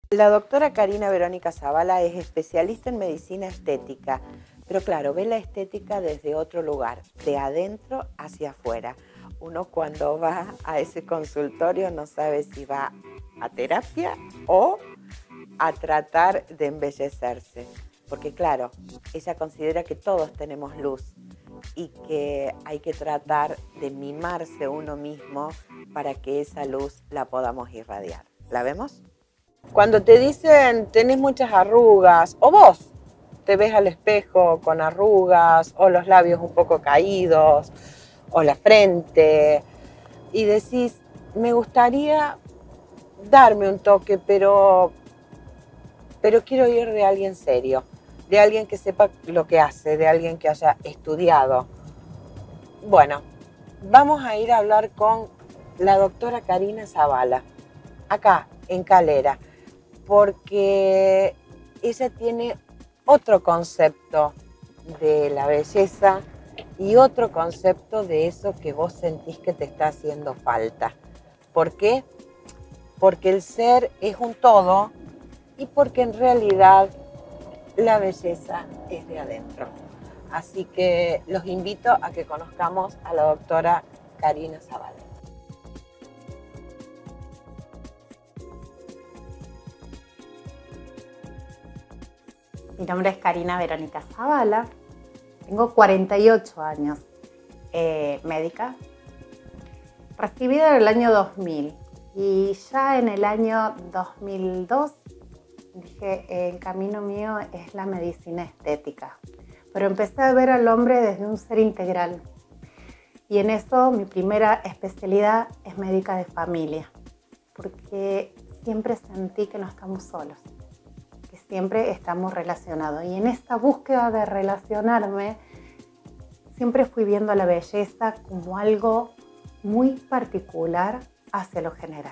La doctora Karina Verónica Zavala es especialista en medicina estética, pero claro, ve la estética desde otro lugar, de adentro hacia afuera. Uno cuando va a ese consultorio no sabe si va a terapia o a tratar de embellecerse, porque claro, ella considera que todos tenemos luz y que hay que tratar de mimarse uno mismo para que esa luz la podamos irradiar. ¿La vemos? Cuando te dicen tenés muchas arrugas, o vos te ves al espejo con arrugas, o los labios un poco caídos, o la frente, y decís, me gustaría darme un toque, pero quiero ir de alguien serio, de alguien que sepa lo que hace, de alguien que haya estudiado. Bueno, vamos a ir a hablar con la doctora Karina Zavala, acá en Calera, porque ella tiene otro concepto de la belleza y otro concepto de eso que vos sentís que te está haciendo falta. ¿Por qué? Porque el ser es un todo y porque en realidad la belleza es de adentro. Así que los invito a que conozcamos a la doctora Karina Zavala. Mi nombre es Karina Verónica Zavala, tengo 48 años, médica, recibida en el año 2000 y ya en el año 2002 dije el camino mío es la medicina estética, pero empecé a ver al hombre desde un ser integral y en eso mi primera especialidad es médica de familia, porque siempre sentí que no estamos solos, que siempre estamos relacionados. Y en esta búsqueda de relacionarme, siempre fui viendo la belleza como algo muy particular hacia lo general.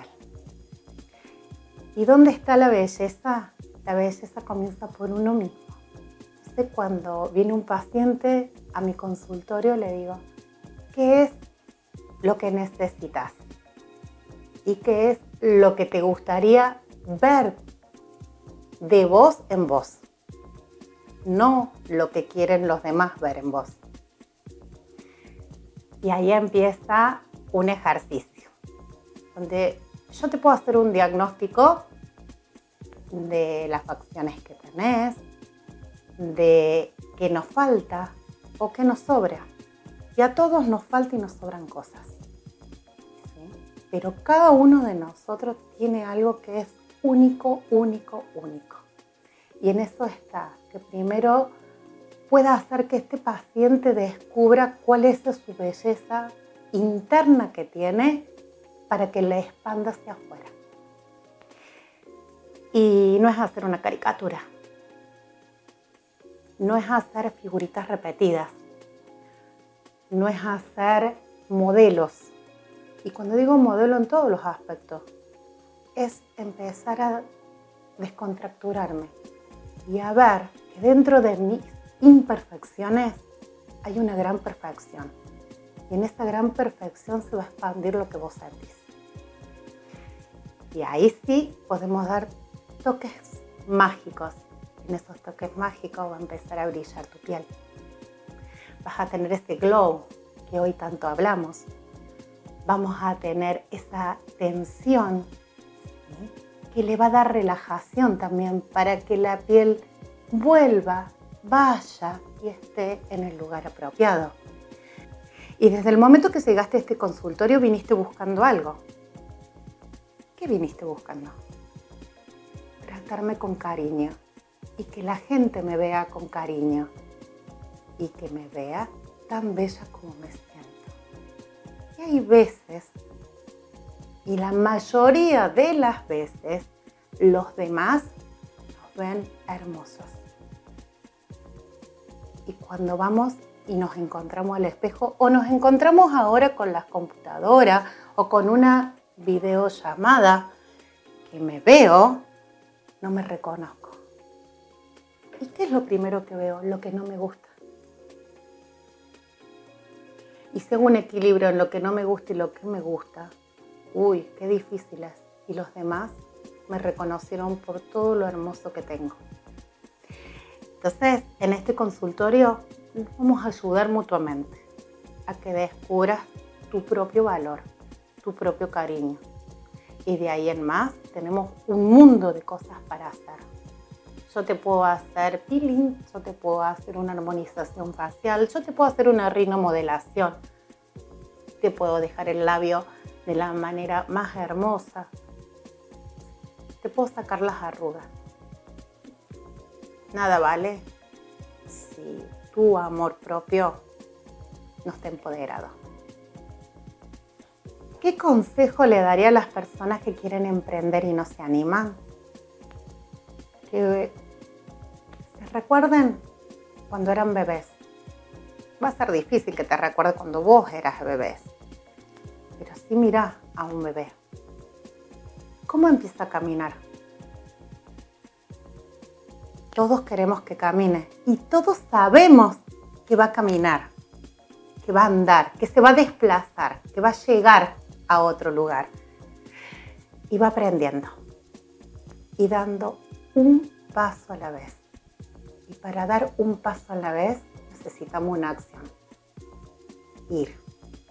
¿Y dónde está la belleza? La belleza comienza por uno mismo. Entonces, cuando viene un paciente a mi consultorio, le digo, ¿qué es lo que necesitas? ¿Y qué es lo que te gustaría ver de vos en vos? No lo que quieren los demás ver en vos. Y ahí empieza un ejercicio, donde yo te puedo hacer un diagnóstico de las facciones que tenés, de qué nos falta o qué nos sobra. Y a todos nos falta y nos sobran cosas, ¿sí? Pero cada uno de nosotros tiene algo que es único, único, único. Y en eso está, que primero pueda hacer que este paciente descubra cuál es su belleza interna que tiene para que la expanda hacia afuera. Y no es hacer una caricatura, no es hacer figuritas repetidas, no es hacer modelos. Y cuando digo modelo en todos los aspectos, es empezar a descontracturarme y a ver que dentro de mis imperfecciones hay una gran perfección. Y en esta gran perfección se va a expandir lo que vos sentís. Y ahí sí podemos dar toques mágicos. En esos toques mágicos va a empezar a brillar tu piel. Vas a tener ese glow que hoy tanto hablamos. Vamos a tener esa tensión, ¿sí?, que le va a dar relajación también para que la piel vuelva, vaya y esté en el lugar apropiado. Y desde el momento que llegaste a este consultorio viniste buscando algo. ¿Qué viniste buscando? Tratarme con cariño y que la gente me vea con cariño y que me vea tan bella como me siento. Y hay veces, y la mayoría de las veces, los demás nos ven hermosos. Y cuando vamos y nos encontramos al espejo, o nos encontramos ahora con las computadoras, o con una videollamada, que me veo, no me reconozco. ¿Y qué es lo primero que veo? Lo que no me gusta. Y si hago un equilibrio en lo que no me gusta y lo que me gusta, uy, qué difícil es. ¿Y los demás? me reconocieron por todo lo hermoso que tengo. Entonces, en este consultorio nos vamos a ayudar mutuamente a que descubras tu propio valor, tu propio cariño. Y de ahí en más tenemos un mundo de cosas para hacer. Yo te puedo hacer peeling, yo te puedo hacer una armonización facial, yo te puedo hacer una rinomodelación, te puedo dejar el labio de la manera más hermosa, te puedo sacar las arrugas. Nada vale si tu amor propio no está empoderado. ¿Qué consejo le daría a las personas que quieren emprender y no se animan? Que se recuerden cuando eran bebés. Va a ser difícil que te recuerdes cuando vos eras bebés. Pero sí mirá a un bebé. ¿Cómo empieza a caminar? Todos queremos que camine y todos sabemos que va a caminar, que va a andar, que se va a desplazar, que va a llegar a otro lugar. Y va aprendiendo y dando un paso a la vez. Y para dar un paso a la vez necesitamos una acción. Ir.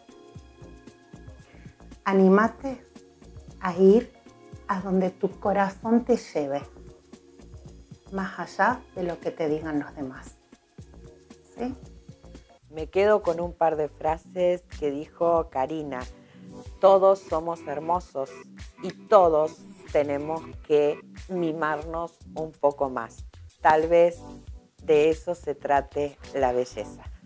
Anímate a ir a donde tu corazón te lleve, más allá de lo que te digan los demás. ¿Sí? Me quedo con un par de frases que dijo Karina. Todos somos hermosos y todos tenemos que mimarnos un poco más. Tal vez de eso se trate la belleza.